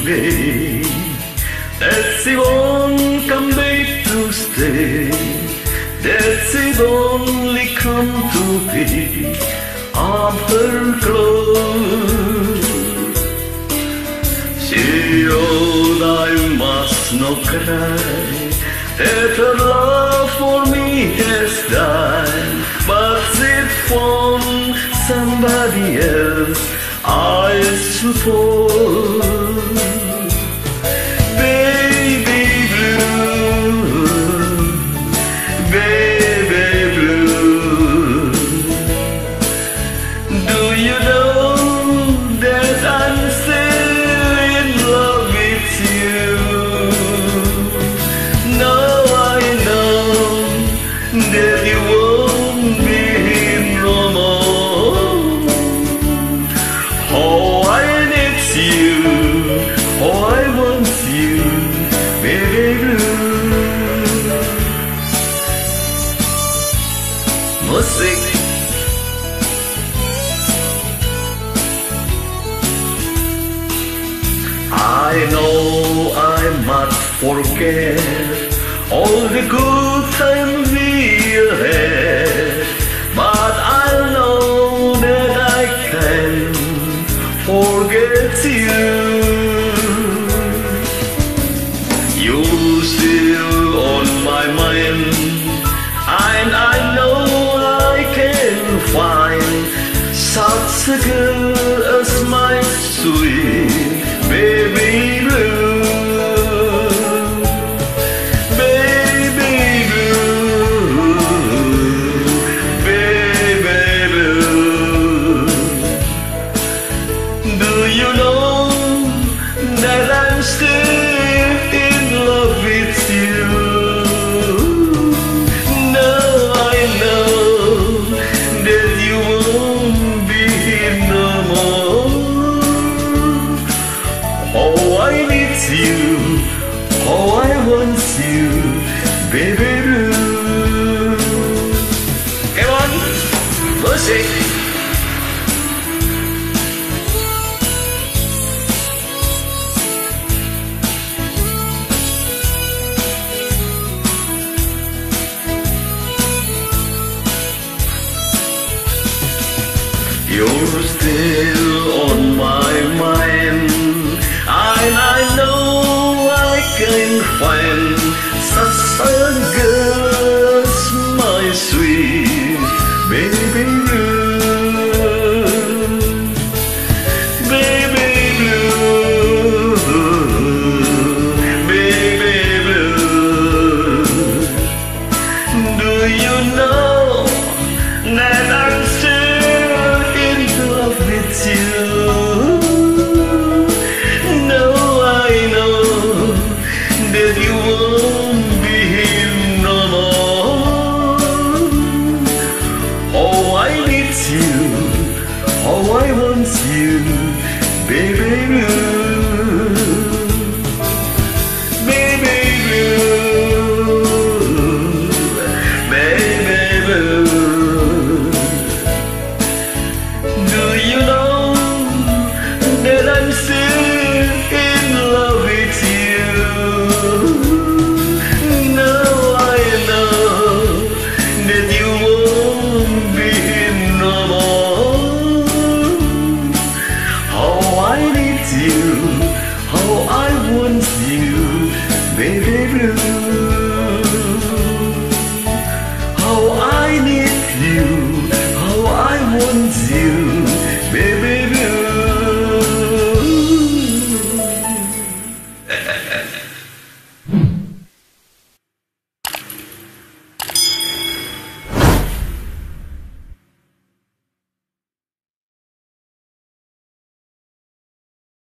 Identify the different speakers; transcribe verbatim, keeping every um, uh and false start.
Speaker 1: way. That's the one come back to stay. That's the only come to be of her clothes. She wrote, I must not cry, that her love for me has died. But it found somebody else, I suppose. Baby blue, baby blue, do you know that I'm still in love with you? Now I know that you won't be no more. Oh, I need you, oh, I want you, baby blue. Musik. I know I must forget all the good times we had, but I know that I can forget you. You're still on my mind, and I know I can find such a girl as my sweet baby blue. Baby blue, baby blue, do you know that I'm still in love with you? Now I know that you won't be no more. Oh, I need you, oh, I want you, baby blue. Come on, music. You're still on my mind, and I know I can find such a girl as my sweet baby blue. Baby blue, baby blue, do you know that I'm still in love with you? No, I know that you won't be here no more. Oh, I need you, oh, I want you, baby blue. Baby blue, baby blue, do you know that I'm still in love with you? Now I know that you won't be no more. Oh, I need you, oh, I want you, baby blue.